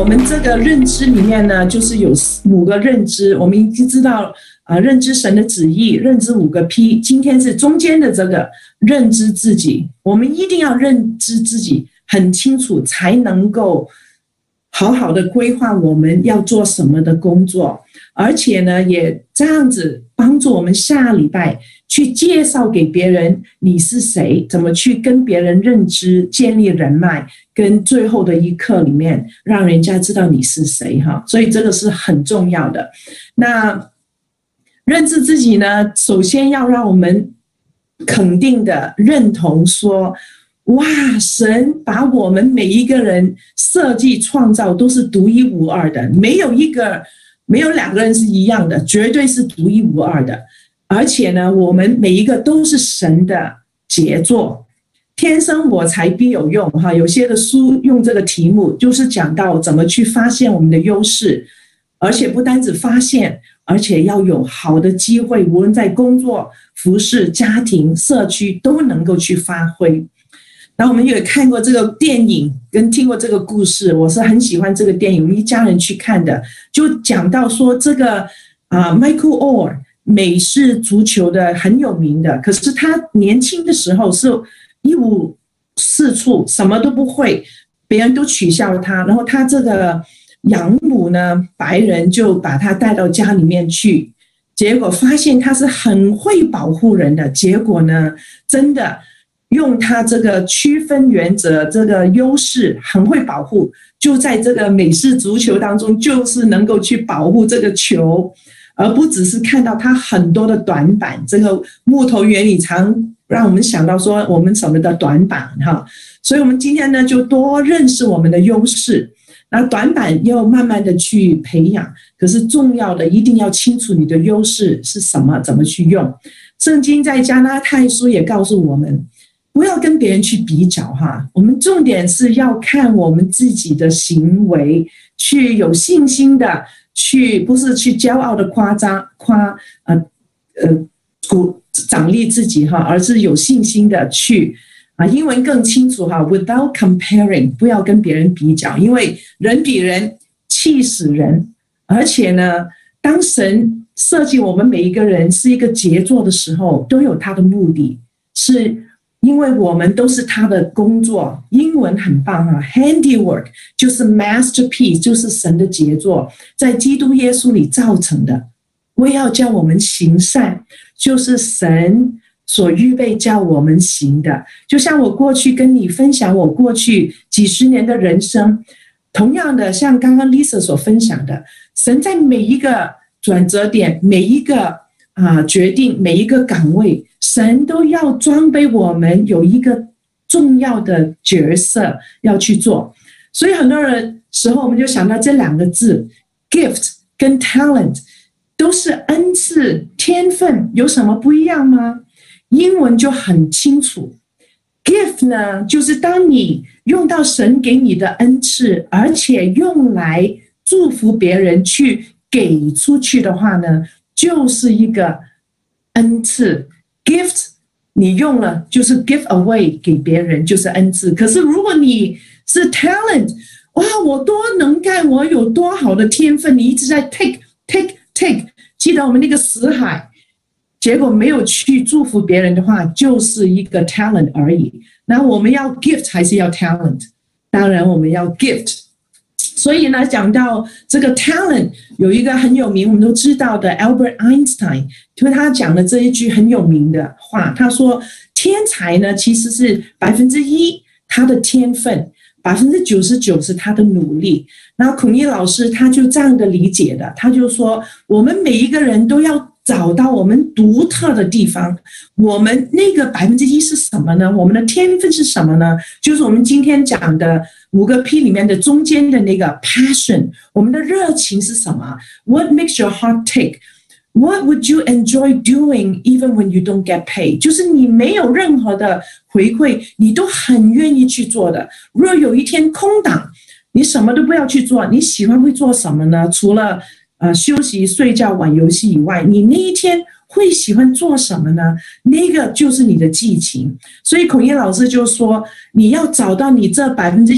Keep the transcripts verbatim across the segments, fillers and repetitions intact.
们这个认知里面呢，就是有五个认知，我们已经知道啊、呃，认知神的旨意，认知五个 P。今天是中间的这个认知自己，我们一定要认知自己很清楚，才能够好好的规划我们要做什么的工作，而且呢，也这样子帮助我们下礼拜去介绍给别人你是谁，怎么去跟别人认知、建立人脉，跟最后的一刻里面让人家知道你是谁哈。所以这个是很重要的。那认知自己呢，首先要让我们肯定的认同说，哇，神把我们每一个人设计创造都是独一无二的，没有一个没有两个人是一样的，绝对是独一无二的。而且呢，我们每一个都是神的杰作，天生我材必有用哈。有些的书用这个题目，就是讲到怎么去发现我们的优势，而且不单只发现，而且要有好的机会，无论在工作、服饰、家庭、社区都能够去发挥。然后我们也看过这个电影，跟听过这个故事，我是很喜欢这个电影，我们一家人去看的，就讲到说这个啊、呃、Michael Oher 美式足球的很有名的，可是他年轻的时候是一无是处，什么都不会，别人都取笑他，然后他这个养母呢，白人就把他带到家里面去，结果发现他是很会保护人的，结果呢，真的用他这个区分原则，这个优势很会保护，就在这个美式足球当中，就是能够去保护这个球，而不只是看到他很多的短板。这个木头原理常让我们想到说我们什么的短板哈，所以我们今天呢就多认识我们的优势，那短板要慢慢的去培养，可是重要的一定要清楚你的优势是什么，怎么去用。圣经在加拉太书也告诉我们，不要跟别人去比较哈，我们重点是要看我们自己的行为，去有信心的去，不是去骄傲的夸张夸呃呃鼓奖励自己哈，而是有信心的去啊，英文更清楚哈 ，without comparing， 不要跟别人比较，因为人比人气死人，而且呢，当神设计我们每一个人是一个杰作的时候，都有他的目的，是因为我们都是他的工作，英文很棒啊 ，handiwork 就是 masterpiece， 就是神的杰作，在基督耶稣里造成的。我也要叫我们行善，就是神所预备叫我们行的。就像我过去跟你分享我过去几十年的人生，同样的像刚刚 Lisa 所分享的，神在每一个转折点，每一个啊决定，每一个岗位，神都要装备我们有一个重要的角色要去做。所以很多人时候我们就想到这两个字 gift 跟 talent 都是恩赐天分，有什么不一样吗？英文就很清楚， gift 呢就是当你用到神给你的恩赐，而且用来祝福别人去给出去的话呢，就是一个恩赐。 gift 你用了就是 give away 给别人，就是恩赐。可是如果你是 talent， 哇，我多能干，我有多好的天分，你一直在 take take take， 记得我们那个死海，结果没有去祝福别人的话，就是一个 talent 而已。那我们要 gift 还是要 talent？ 当然我们要 gift。所以呢，讲到这个 talent， 有一个很有名我们都知道的 Albert Einstein， 因为他讲的这一句很有名的话，他说天才呢其实是百分之一他的天分，百分之九十九是他的努力。然后孔毅老师他就这样的理解的，他就说我们每一个人都要找到我们独特的地方，我们那个百分之一是什么呢？我们的天分是什么呢？就是我们今天讲的五个 P 里面的中间的那个 passion， 我们的热情是什么？ What makes your heart tick？ What would you enjoy doing even when you don't get paid？ 就是你没有任何的回馈，你都很愿意去做的。如果有一天空档，你什么都不要去做，你喜欢会做什么呢？除了呃，休息、睡觉、玩游戏以外，你那一天会喜欢做什么呢？那个就是你的激情。所以孔毅老师就说，你要找到你这百分之一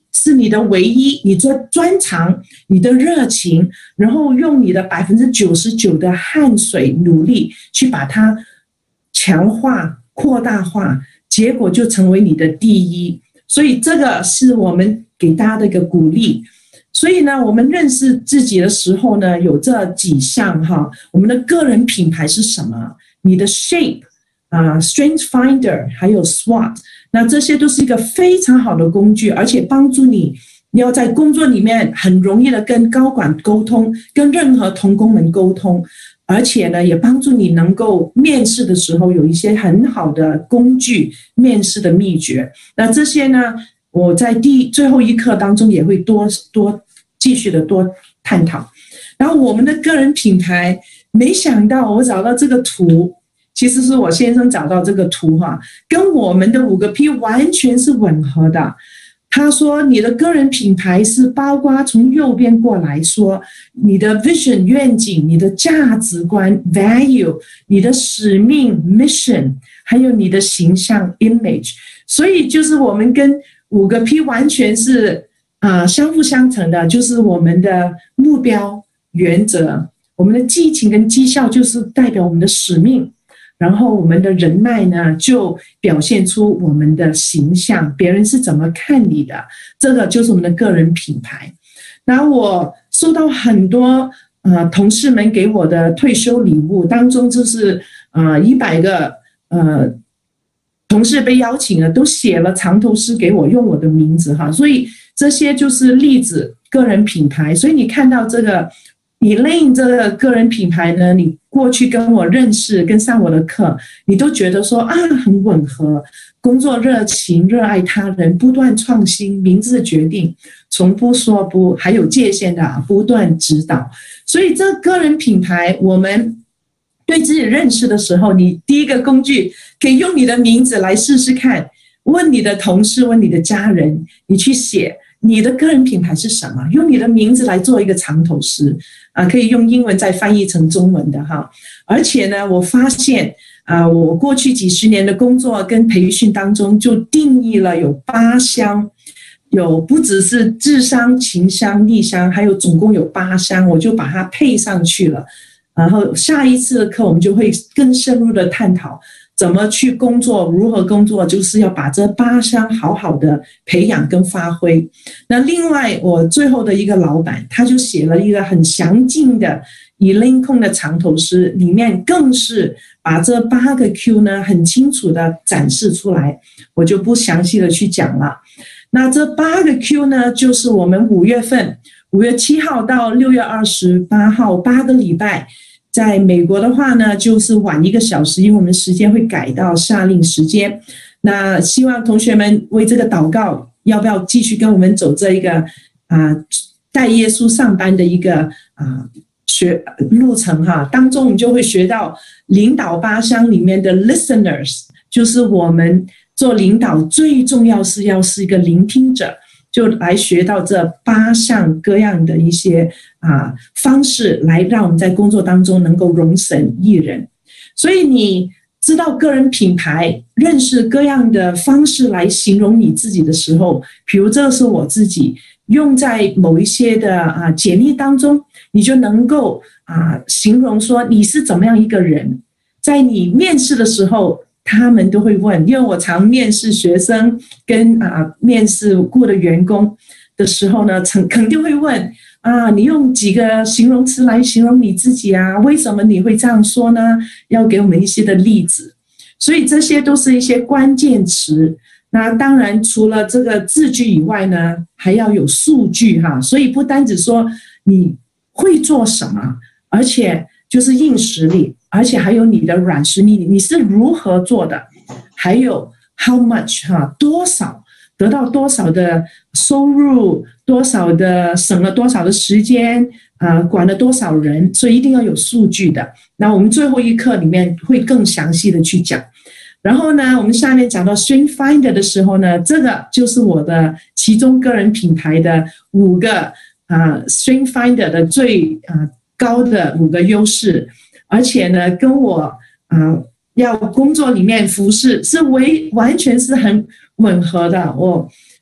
是你的唯一，你做专长，你的热情，然后用你的百分之九十九的汗水努力去把它强化、扩大化，结果就成为你的第一。所以这个是我们给大家的一个鼓励。所以呢，我们认识自己的时候呢，有这几项哈，我们的个人品牌是什么？你的 shape 啊、uh,，Strength Finder， 还有 SWOT， 那这些都是一个非常好的工具，而且帮助你要在工作里面很容易的跟高管沟通，跟任何同工们沟通，而且呢，也帮助你能够面试的时候有一些很好的工具，面试的秘诀。那这些呢，我在第最后一课当中也会多多继续的多探讨。然后我们的个人品牌，没想到我找到这个图，其实是我先生找到这个图哈，跟我们的五个 P 完全是吻合的。他说你的个人品牌是包括从右边过来说你的 vision 愿景，你的价值观 value， 你的使命 mission， 还有你的形象 image。所以就是我们跟五个 P 完全是啊、呃、相辅相成的，就是我们的目标、原则，我们的激情跟绩效就是代表我们的使命。然后我们的人脉呢，就表现出我们的形象，别人是怎么看你的，这个就是我们的个人品牌。然后我收到很多呃同事们给我的退休礼物，当中就是呃一百个呃同事被邀请了，都写了长头诗给我，用我的名字哈，所以这些就是例子，个人品牌。所以你看到这个Elaine 这个个人品牌呢，你过去跟我认识跟上我的课，你都觉得说啊很吻合，工作热情，热爱他人，不断创新，明智决定，从不说不，还有界限的不断指导。所以这个人品牌，我们对自己认识的时候，你第一个工具可以用你的名字来试试看，问你的同事，问你的家人，你去写你的个人品牌是什么，用你的名字来做一个长头诗啊，可以用英文再翻译成中文的哈。而且呢，我发现啊，我过去几十年的工作跟培训当中，就定义了有八项，有不只是智商、情商、力商，还有总共有八项，我就把它配上去了。然后下一次的课，我们就会更深入的探讨怎么去工作，如何工作，就是要把这八项好好的培养跟发挥。那另外，我最后的一个老板，他就写了一个很详尽的 Elaine Kong 的长头诗，里面更是把这八个 Q 呢很清楚的展示出来，我就不详细的去讲了。那这八个 Q 呢，就是我们五月份五月七号到六月二十八号八个礼拜。在美国的话呢，就是晚一个小时，因为我们时间会改到夏令时间。那希望同学们为这个祷告，要不要继续跟我们走这一个啊、呃、带耶稣上班的一个啊、呃、学路程哈？当中我们就会学到领导八项里面的 listeners， 就是我们做领导最重要是要是一个聆听者。就来学到这八项各样的一些啊方式，来让我们在工作当中能够容神益人。所以你知道个人品牌，认识各样的方式来形容你自己的时候，比如这是我自己用在某一些的啊简历当中，你就能够啊形容说你是怎么样一个人。在你面试的时候，他们都会问，因为我常面试学生跟啊面试过的员工的时候呢，肯定会问啊，你用几个形容词来形容你自己啊？为什么你会这样说呢？要给我们一些的例子。所以这些都是一些关键词。那当然除了这个字句以外呢，还要有数据哈。所以不单只说你会做什么，而且就是硬实力，而且还有你的软实力，你是如何做的，还有 how much 哈，多少得到多少的收入，多少的省了多少的时间啊、呃，管了多少人，所以一定要有数据的。那我们最后一课里面会更详细的去讲。然后呢，我们下面讲到 Strength Finder 的时候呢，这个就是我的其中个人品牌的五个啊、呃、Strength Finder 的最啊、呃、高的五个优势。而且呢，跟我啊、呃、要工作里面服侍是为完全是很吻合的。我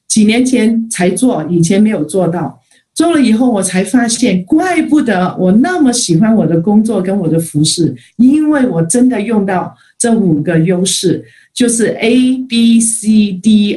几年前才做，以前没有做到。做了以后，我才发现，怪不得我那么喜欢我的工作跟我的服饰，因为我真的用到这五个优势，就是 A B C D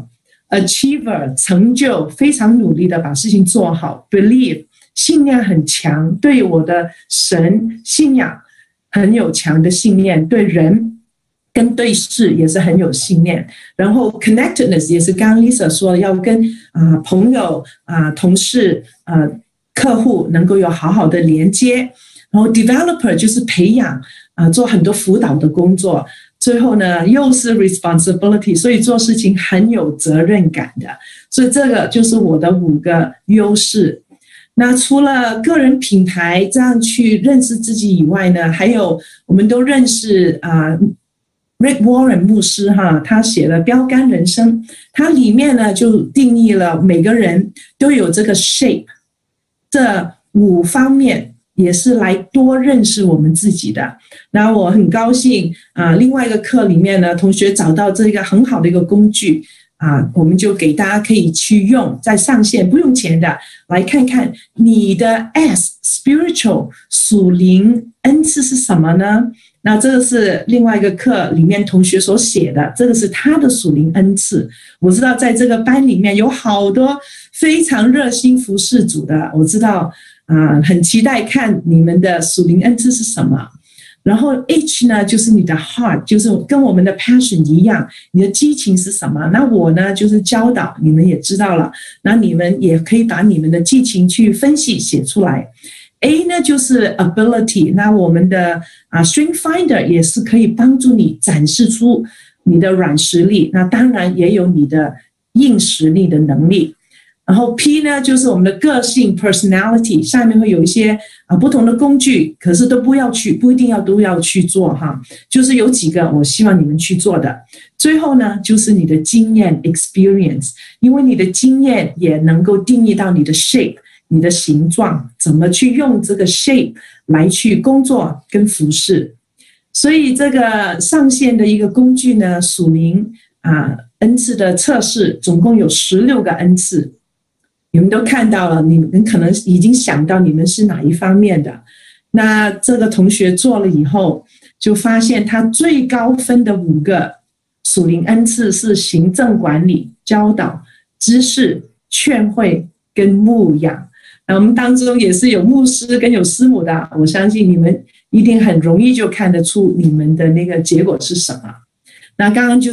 R。Achiever 成就，非常努力的把事情做好。Believe 信念很强，对我的神信仰很有强的信念，对人跟对事也是很有信念。然后 Connectedness 也是刚刚 Lisa 说的，要跟啊、呃、朋友啊、呃、同事啊、呃、客户能够有好好的连接。然后 Developer 就是培养啊、呃、做很多辅导的工作。最后呢，又是 responsibility， 所以做事情很有责任感的。所以这个就是我的五个优势。那除了个人品牌这样去认识自己以外呢，还有我们都认识啊、呃、Rick Warren 牧师哈，他写了《标杆人生》，他里面呢就定义了每个人都有这个 shape 这五方面。也是来多认识我们自己的。那我很高兴啊，另外一个课里面呢，同学找到这个很好的一个工具啊，我们就给大家可以去用，在上线不用钱的，来看看你的 S spiritual 属灵恩赐是什么呢？那这个是另外一个课里面同学所写的，这个是他的属灵恩赐。我知道在这个班里面有好多非常热心服侍主的，我知道啊，很期待看你们的属灵恩赐是什么。然后 H 呢，就是你的 heart， 就是跟我们的 passion 一样，你的激情是什么？那我呢，就是教导，你们也知道了。那你们也可以把你们的激情去分析写出来。A 呢，就是 ability， 那我们的啊 Strength Finder 也是可以帮助你展示出你的软实力，那当然也有你的硬实力的能力。然后 P 呢，就是我们的个性 personality， 下面会有一些啊不同的工具，可是都不要去，不一定要都要去做哈，就是有几个我希望你们去做的。最后呢，就是你的经验 experience， 因为你的经验也能够定义到你的 shape， 你的形状，怎么去用这个 shape 来去工作跟服侍。所以这个上线的一个工具呢，属灵啊恩赐的测试，总共有十六个恩赐。你们都看到了，你们可能已经想到你们是哪一方面的。那这个同学做了以后，就发现他最高分的五个属灵恩赐是行政管理、教导、知识、劝会跟牧养。那我们当中也是有牧师跟有师母的，我相信你们一定很容易就看得出你们的那个结果是什么。那刚刚就是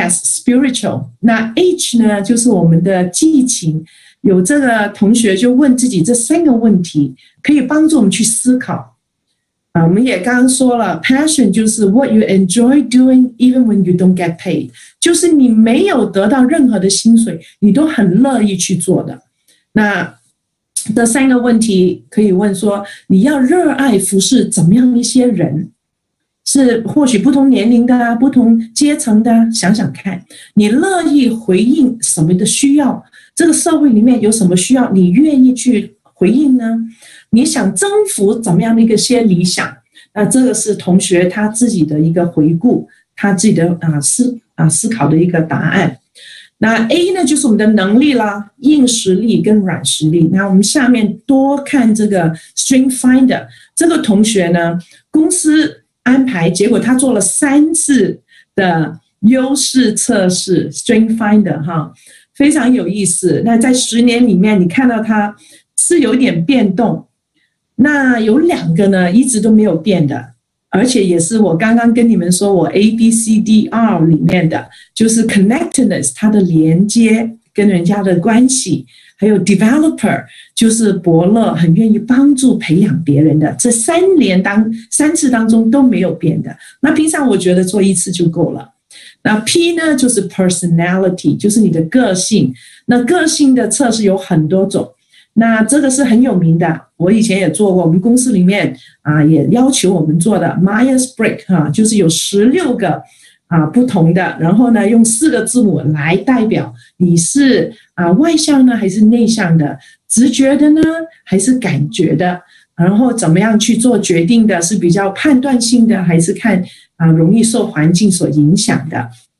S spiritual， 那 H 呢，就是我们的激情。有这个同学就问自己这三个问题，可以帮助我们去思考。啊，我们也刚刚说了 ，passion 就是 what you enjoy doing even when you don't get paid， 就是你没有得到任何的薪水，你都很乐意去做的。那这三个问题可以问说，你要热爱服侍怎么样一些人？是或许不同年龄的啊，不同阶层的啊，想想看，你乐意回应什么的需要？这个社会里面有什么需要，你愿意去回应呢？你想征服怎么样的一个些理想？那这个是同学他自己的一个回顾，他自己的啊思啊思考的一个答案。那 A 呢，就是我们的能力啦，硬实力跟软实力。那我们下面多看这个 Strength Finder， 这个同学呢，公司安排，结果他做了三次的优势测试 Strength Finder 哈。非常有意思。那在十年里面，你看到它是有点变动。那有两个呢，一直都没有变的，而且也是我刚刚跟你们说我 A B C D R 里面的，就是 connectedness 它的连接跟人家的关系，还有 developer 就是伯乐，很愿意帮助培养别人的。这三年当三次当中都没有变的。那平常我觉得做一次就够了。那 P 呢，就是 personality， 就是你的个性。那个性的测试有很多种，那这个是很有名的，我以前也做过，我们公司里面啊也要求我们做的 Myers-Briggs 哈、啊，就是有十六个啊不同的，然后呢用四个字母来代表你是啊外向呢还是内向的，直觉的呢还是感觉的，然后怎么样去做决定的，是比较判断性的还是看啊容易受环境所影响的。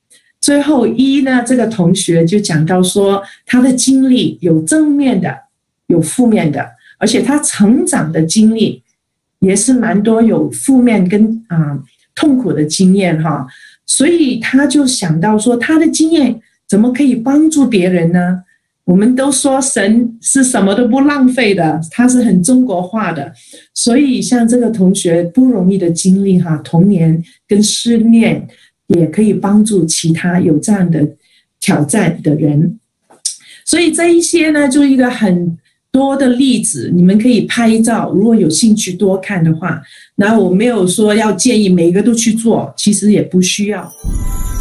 最后一呢，这个同学就讲到说，他的经历有正面的，有负面的，而且他成长的经历也是蛮多有负面跟啊、呃、痛苦的经验哈，所以他就想到说，他的经验怎么可以帮助别人呢？我们都说神是什么都不浪费的，他是很中国化的，所以像这个同学不容易的经历哈，童年跟失恋也可以帮助其他有这样的挑战的人。所以这一些呢，就一个很多的例子，你们可以拍照，如果有兴趣多看的话。那我没有说要建议每一个都去做，其实也不需要。